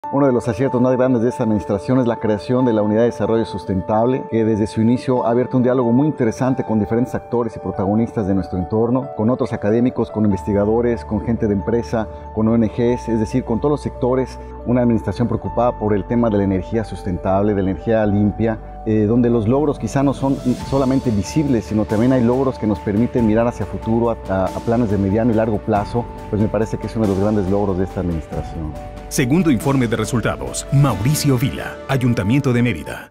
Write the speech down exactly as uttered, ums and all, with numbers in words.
Uno de los aciertos más grandes de esta administración es la creación de la Unidad de Desarrollo Sustentable, que desde su inicio ha abierto un diálogo muy interesante con diferentes actores y protagonistas de nuestro entorno, con otros académicos, con investigadores, con gente de empresa, con O N Ges, es decir, con todos los sectores. Una administración preocupada por el tema de la energía sustentable, de la energía limpia, eh, donde los logros quizá no son solamente visibles, sino también hay logros que nos permiten mirar hacia futuro, a, a, a planes de mediano y largo plazo. Pues me parece que es uno de los grandes logros de esta administración. Segundo informe de resultados. Mauricio Vila, Ayuntamiento de Mérida.